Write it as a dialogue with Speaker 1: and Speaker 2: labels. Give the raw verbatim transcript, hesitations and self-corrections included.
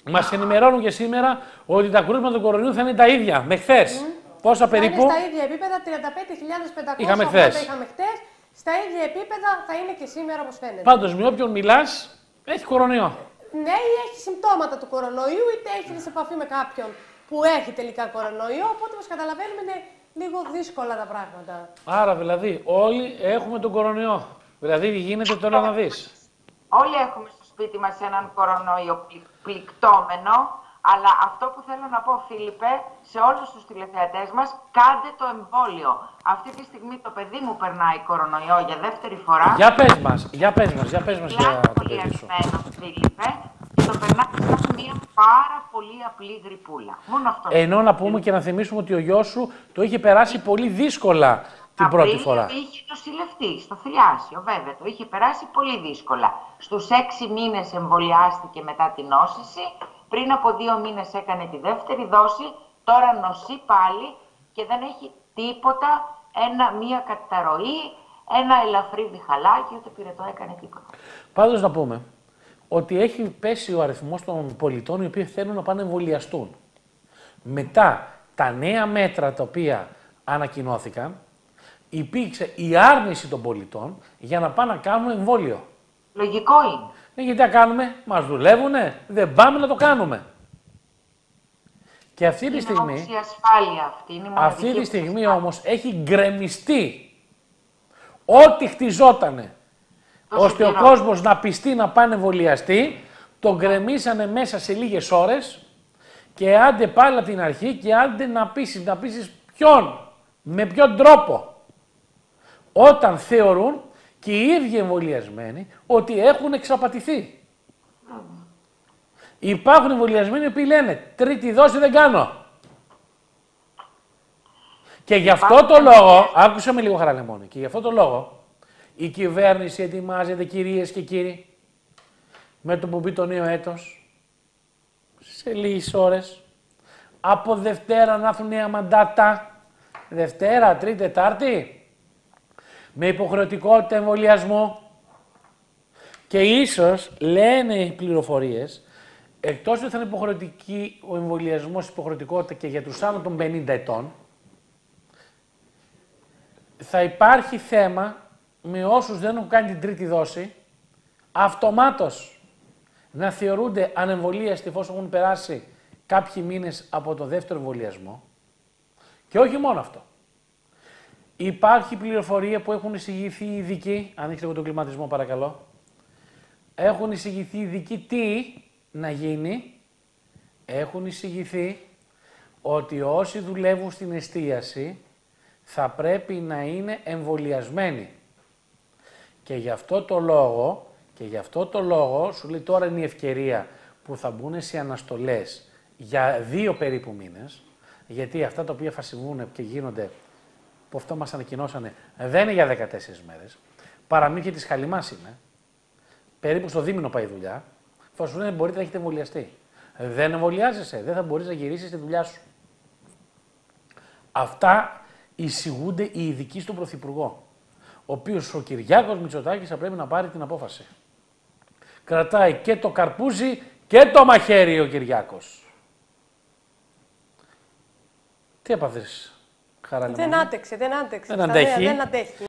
Speaker 1: Μας ενημερώνουν και σήμερα ότι τα κρούσματα του κορονοϊού θα είναι τα ίδια με χθες. Mm. Πόσα
Speaker 2: θα
Speaker 1: περίπου?
Speaker 2: Είναι στα ίδια επίπεδα, τριάντα πέντε χιλιάδες πεντακόσια
Speaker 1: είχαμε χθες.
Speaker 2: είχαμε χθες. Στα ίδια επίπεδα θα είναι και σήμερα, όπως φαίνεται.
Speaker 1: Πάντως, με όποιον μιλάς, έχει κορονοϊό.
Speaker 2: Ναι, ή έχει συμπτώματα του κορονοϊού, είτε έχει σε επαφή με κάποιον που έχει τελικά κορονοϊό. Οπότε, όπως καταλαβαίνουμε, είναι λίγο δύσκολα τα πράγματα.
Speaker 1: Άρα, δηλαδή, όλοι έχουμε τον κορονοϊό. Δηλαδή, γίνεται τώρα να δεις.
Speaker 3: Όλοι έχουμε στο σπίτι μας έναν κορονοϊό πληκτόμενο, αλλά αυτό που θέλω να πω, Φίλιππε, σε όλους τους τηλεθεατές μας, κάντε το εμβόλιο. Αυτή τη στιγμή το παιδί μου περνάει κορονοϊό για δεύτερη φορά.
Speaker 1: Για πες μας, για πες μας, για πες μας για
Speaker 3: το
Speaker 1: παιδί σου.
Speaker 3: Φίλιππε, και το περνάει σαν μια πάρα πολύ απλή γρυπούλα. Μόνο αυτό.
Speaker 1: Ενώ να πούμε και να θυμίσουμε ότι ο γιος σου το είχε περάσει πολύ δύσκολα την πρώτη φορά.
Speaker 3: Είχε νοσηλευτεί στο θηλιάσιο, βέβαια. Το είχε περάσει πολύ δύσκολα. Στους έξι μήνες εμβολιάστηκε μετά την νόσηση. Πριν από δύο μήνες έκανε τη δεύτερη δόση. Τώρα νοσεί πάλι και δεν έχει τίποτα. Ένα, μία καταρροή, ένα ελαφρύ διχαλάκι, ούτε πυρετό έκανε τίποτα.
Speaker 1: Πάντως να πούμε ότι έχει πέσει ο αριθμός των πολιτών οι οποίοι θέλουν να πάνε να εμβολιαστούν. Μετά τα νέα μέτρα τα οποία ανακοινώθηκαν, υπήρξε η άρνηση των πολιτών για να πάνε να κάνουν εμβόλιο.
Speaker 3: Λογικό είναι.
Speaker 1: Ναι, γιατί να κάνουμε, μας δουλεύουνε, δεν πάμε να το κάνουμε. Και αυτή
Speaker 3: είναι
Speaker 1: τη στιγμή,
Speaker 3: η ασφάλεια αυτή, είναι η
Speaker 1: αυτή τη στιγμή όμως έχει γκρεμιστεί ό,τι χτιζότανε
Speaker 3: τόσο
Speaker 1: ώστε
Speaker 3: καιρό.
Speaker 1: ο κόσμος να πιστεί να πάνε εμβολιαστεί, το γκρεμίσανε μέσα σε λίγες ώρες και άντε πάλι από την αρχή και άντε να πείσεις, να πείσεις ποιον, με ποιον τρόπο. Όταν θεωρούν και οι ίδιοι εμβολιασμένοι ότι έχουν εξαπατηθεί. Mm. Υπάρχουν εμβολιασμένοι που λένε τρίτη δόση δεν κάνω. Και γι' αυτό το λόγο, άκουσα με λίγο Χαραλεμόνη, και γι' αυτό το λόγο η κυβέρνηση ετοιμάζεται, κυρίες και κύριοι, με το που μπει το νέο έτος, σε λίγες ώρες, από Δευτέρα να έρθουν νέα μαντάτα, Δευτέρα, Τρίτη, Τετάρτη, με υποχρεωτικότητα εμβολιασμού και ίσως λένε οι πληροφορίες, εκτός ότι θα είναι υποχρεωτική ο εμβολιασμός, υποχρεωτικότητα και για τους άνω των πενήντα ετών, θα υπάρχει θέμα με όσους δεν έχουν κάνει την τρίτη δόση, αυτομάτως να θεωρούνται ανεμβολίαστοι εφόσον έχουν περάσει κάποιοι μήνες από το δεύτερο εμβολιασμό. Και όχι μόνο αυτό. Υπάρχει πληροφορία που έχουν εισηγηθεί οι ειδικοί, ανοίξτε εγώ τον κλιματισμό παρακαλώ, έχουν εισηγηθεί οι ειδικοί τι να γίνει, έχουν εισηγηθεί ότι όσοι δουλεύουν στην εστίαση θα πρέπει να είναι εμβολιασμένοι. Και γι' αυτό το λόγο, και γι' αυτό το λόγο σου λέει τώρα είναι η ευκαιρία που θα μπουν σε αναστολές για δύο περίπου μήνες, γιατί αυτά τα οποία θα συμβούν και γίνονται, που αυτό μας ανακοινώσανε, δεν είναι για δεκατέσσερις μέρες. Παραμύθια της χαλιμάς είναι. Περίπου στο δίμηνο πάει η δουλειά. Θα σου λένε μπορείτε να έχετε εμβολιαστεί. Δεν εμβολιάζεσαι, δεν θα μπορείς να γυρίσεις στη δουλειά σου. Αυτά εισηγούνται οι ειδικοί στον Πρωθυπουργό, ο οποίος ο Κυριάκος Μητσοτάκης θα πρέπει να πάρει την απόφαση. Κρατάει και το καρπούζι και το μαχαίρι ο Κυριάκος. Τι έπαθες, Χαραλεμόνη?
Speaker 2: Δεν άντεξε, δεν άντεξε.
Speaker 1: Δεν αντέχει.
Speaker 2: Δεν αντέχει.